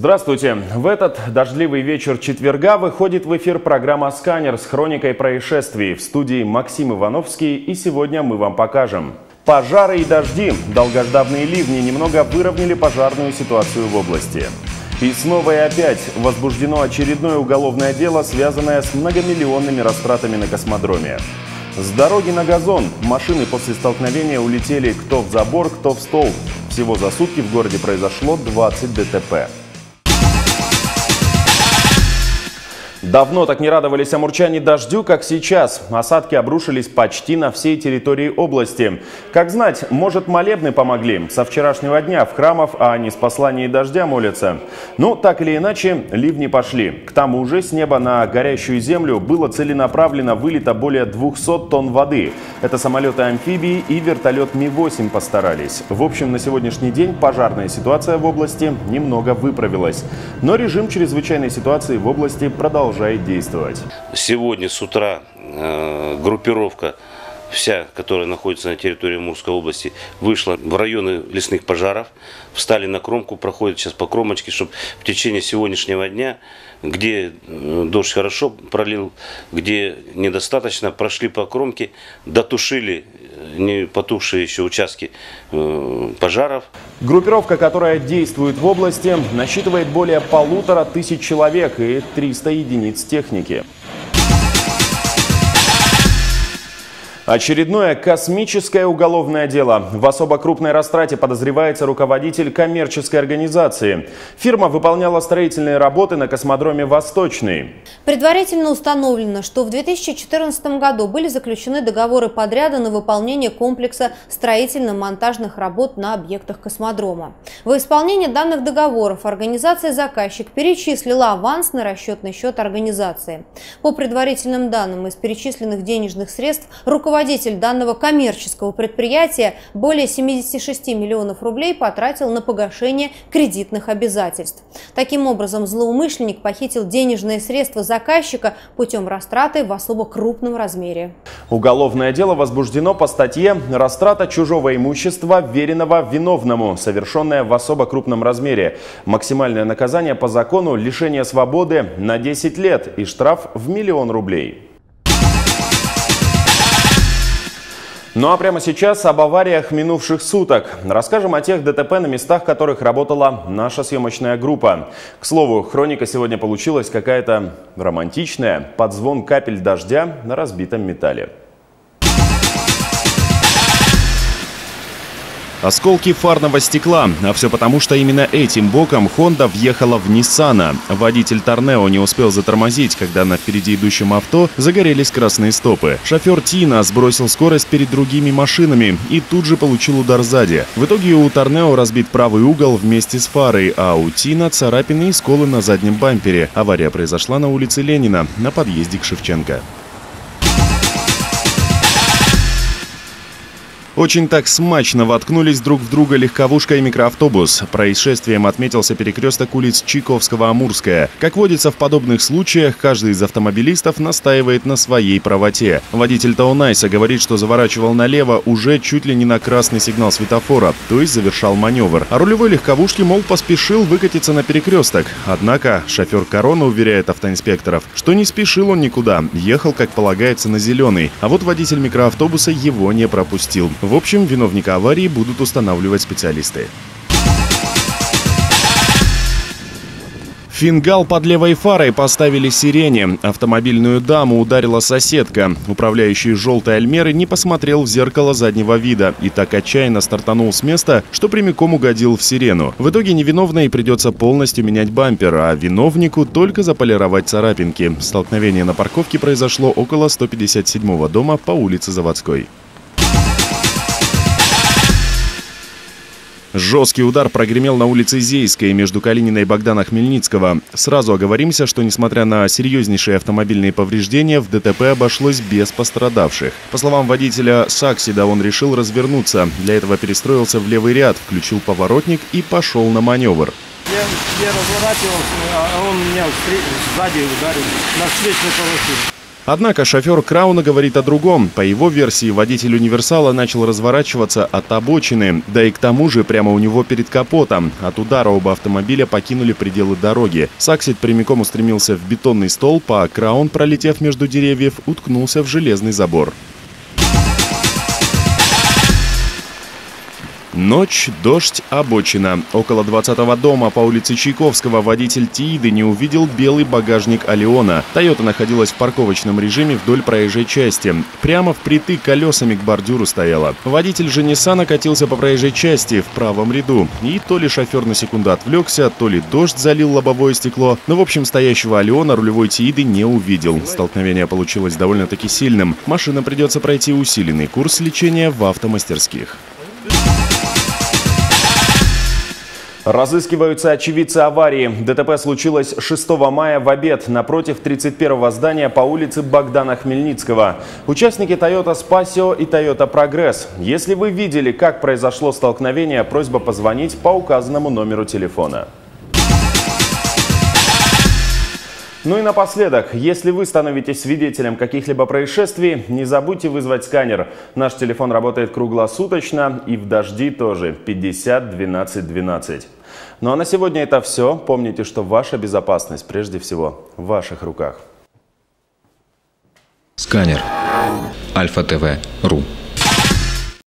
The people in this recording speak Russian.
Здравствуйте! В этот дождливый вечер четверга выходит в эфир программа «Сканер» с хроникой происшествий. В студии Максим Ивановский, и сегодня мы вам покажем. Пожары и дожди. Долгожданные ливни немного выровняли пожарную ситуацию в области. И снова и опять возбуждено очередное уголовное дело, связанное с многомиллионными растратами на космодроме. С дороги на газон машины после столкновения улетели кто в забор, кто в столб. Всего за сутки в городе произошло 20 ДТП. Давно так не радовались амурчане дождю, как сейчас. Осадки обрушились почти на всей территории области. Как знать, может, молебны помогли. Со вчерашнего дня в храмах, а не с посланием дождя молятся. Ну, так или иначе, ливни пошли. К тому же с неба на горящую землю было целенаправленно вылито более 200 тонн воды. Это самолеты-амфибии и вертолет Ми-8 постарались. В общем, на сегодняшний день пожарная ситуация в области немного выправилась. Но режим чрезвычайной ситуации в области продолжает действовать. Сегодня с утра группировка вся, которая находится на территории Амурской области, вышла в районы лесных пожаров, встали на кромку, проходят сейчас по кромочке, чтобы в течение сегодняшнего дня, где дождь хорошо пролил, где недостаточно, прошли по кромке, дотушили не потухшие еще участки пожаров. Группировка, которая действует в области, насчитывает более 1500 человек и 300 единиц техники. Очередное космическое уголовное дело. В особо крупной растрате подозревается руководитель коммерческой организации. Фирма выполняла строительные работы на космодроме «Восточный». Предварительно установлено, что в 2014 году были заключены договоры подряда на выполнение комплекса строительно-монтажных работ на объектах космодрома. Во исполнение данных договоров организация-заказчик перечислила аванс на расчетный счет организации. По предварительным данным, из перечисленных денежных средств руководитель данного коммерческого предприятия более 76 миллионов рублей потратил на погашение кредитных обязательств. Таким образом, злоумышленник похитил денежные средства заказчика путем растраты в особо крупном размере. Уголовное дело возбуждено по статье «Растрата чужого имущества, веренного виновному», совершенное в особо крупном размере. Максимальное наказание по закону – лишение свободы на 10 лет и штраф в 1 000 000 рублей. Ну а прямо сейчас об авариях минувших суток. Расскажем о тех ДТП, на местах которых работала наша съемочная группа. К слову, хроника сегодня получилась какая-то романтичная. Под звон капель дождя на разбитом металле. Осколки фарного стекла. А все потому, что именно этим боком Honda въехала в Ниссана. Водитель Торнео не успел затормозить, когда на впереди идущем авто загорелись красные стопы. Шофер Тина сбросил скорость перед другими машинами и тут же получил удар сзади. В итоге у Торнео разбит правый угол вместе с фарой, а у Тина царапины и сколы на заднем бампере. Авария произошла на улице Ленина, на подъезде к Шевченко. Очень так смачно воткнулись друг в друга легковушка и микроавтобус. Происшествием отметился перекресток улиц Чайковского-Амурская. Как водится в подобных случаях, каждый из автомобилистов настаивает на своей правоте. Водитель Таунайса говорит, что заворачивал налево уже чуть ли не на красный сигнал светофора, то есть завершал маневр. А рулевой легковушки, мол, поспешил выкатиться на перекресток. Однако шофер Корона уверяет автоинспекторов, что не спешил он никуда, ехал, как полагается, на зеленый. А вот водитель микроавтобуса его не пропустил. В общем, виновника аварии будут устанавливать специалисты. Фингал под левой фарой поставили сирене. Автомобильную даму ударила соседка. Управляющий желтой Альмеры не посмотрел в зеркало заднего вида и так отчаянно стартанул с места, что прямиком угодил в сирену. В итоге невиновной придется полностью менять бампер, а виновнику только заполировать царапинки. Столкновение на парковке произошло около 157-го дома по улице Заводской. Жесткий удар прогремел на улице Зейской между Калининой и Богдана Хмельницкого. Сразу оговоримся, что несмотря на серьезнейшие автомобильные повреждения, в ДТП обошлось без пострадавших. По словам водителя Саксида, он решил развернуться. Для этого перестроился в левый ряд, включил поворотник и пошел на маневр. Я разворачивался, а он меня сзади ударил на встречной полосе. Однако шофер Крауна говорит о другом. По его версии, водитель универсала начал разворачиваться от обочины. Да и к тому же прямо у него перед капотом. От удара оба автомобиля покинули пределы дороги. Саксит прямиком устремился в бетонный столб, а Краун, пролетев между деревьев, уткнулся в железный забор. Ночь, дождь, обочина. Около 20-го дома по улице Чайковского водитель Тииды не увидел белый багажник Алиона. Тойота находилась в парковочном режиме вдоль проезжей части. Прямо впритык колесами к бордюру стояла. Водитель же Ниссана катился по проезжей части в правом ряду. И то ли шофер на секунду отвлекся, то ли дождь залил лобовое стекло. Но в общем стоящего Алиона рулевой Тииды не увидел. Столкновение получилось довольно-таки сильным. Машина придется пройти усиленный курс лечения в автомастерских. Разыскиваются очевидцы аварии. ДТП случилось 6 мая в обед напротив 31-го здания по улице Богдана Хмельницкого. Участники Toyota Spacio и Toyota Progress. Если вы видели, как произошло столкновение, просьба позвонить по указанному номеру телефона. Ну и напоследок, если вы становитесь свидетелем каких-либо происшествий, не забудьте вызвать сканер. Наш телефон работает круглосуточно и в дожди тоже. 50 12 12. Ну а на сегодня это все. Помните, что ваша безопасность прежде всего в ваших руках. Сканер. Альфа ТВ.ру